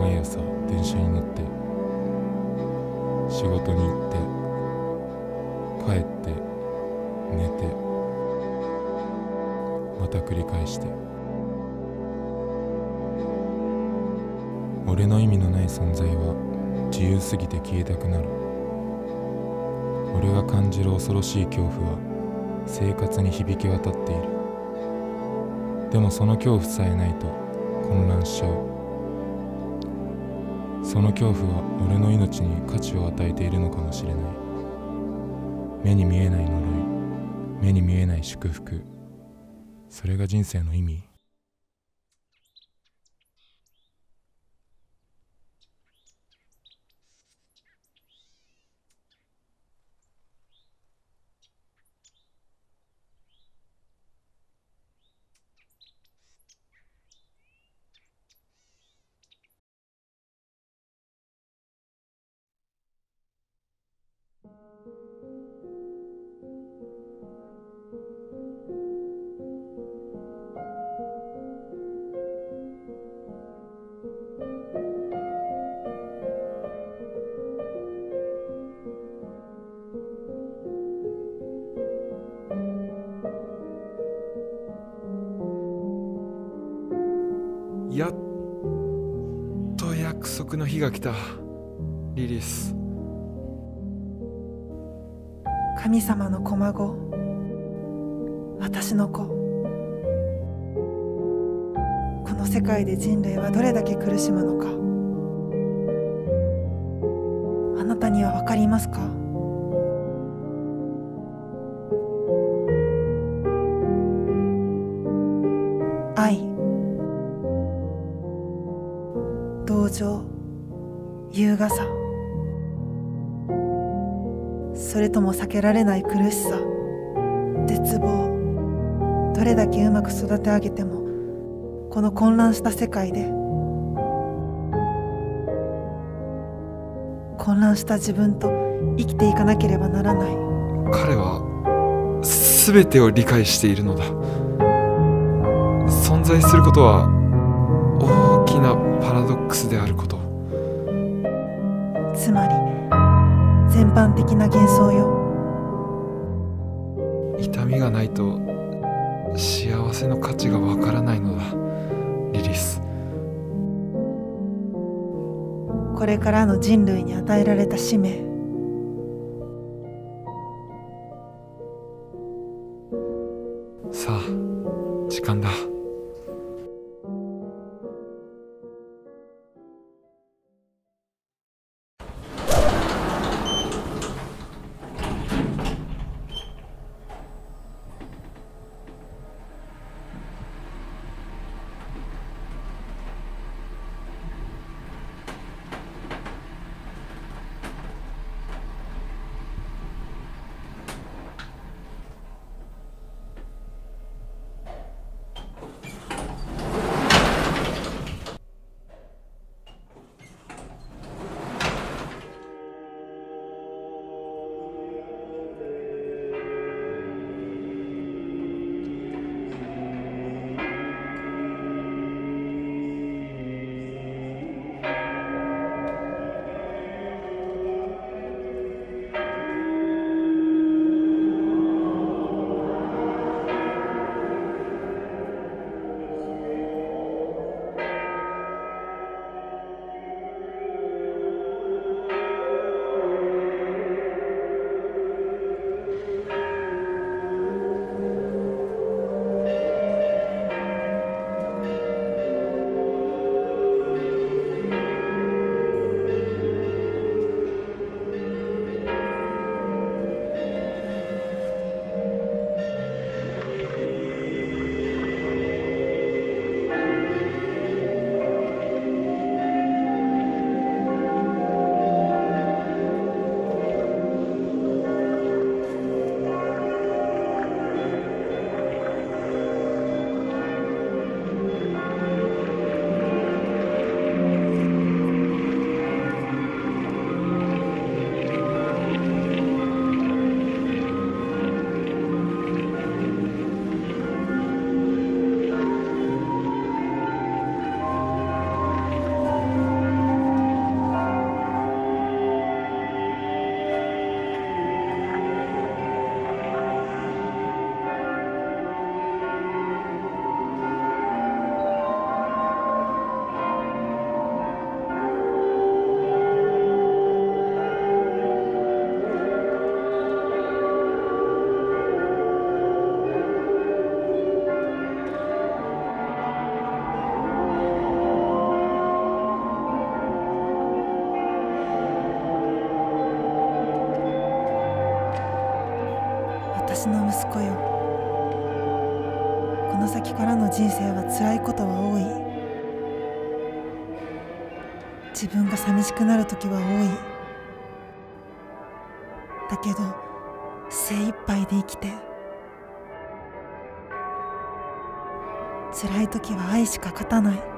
毎朝電車に乗って仕事に行って帰って寝てまた繰り返して、俺の意味のない存在は自由すぎて消えたくなる。俺が感じる恐ろしい恐怖は生活に響き渡っている。でもその恐怖さえないと混乱しちゃう。その恐怖は俺の命に価値を与えているのかもしれない。目に見えない呪い、目に見えない祝福、それが人生の意味。 やっと約束の日が来た。リリス、 神様の小孫、私の子。この世界で人類はどれだけ苦しむのか、あなたには分かりますか？愛、同情、優雅さ、それとも避けられない苦しさ、絶望。どれだけうまく育て上げてもこの混乱した世界で混乱した自分と生きていかなければならない。 彼は全てを理解しているのだ。存在することは大きなパラドックスであること。 つまり全般的な幻想よ。 痛みがないと幸せの価値がわからないのだ、リリス。 これからの人類に与えられた使命。 さあ、時間だ。 息子よ、この先からの人生は辛いことは多い。自分が寂しくなる時は多い。だけど精一杯で生きて、辛い時は愛しか勝たない。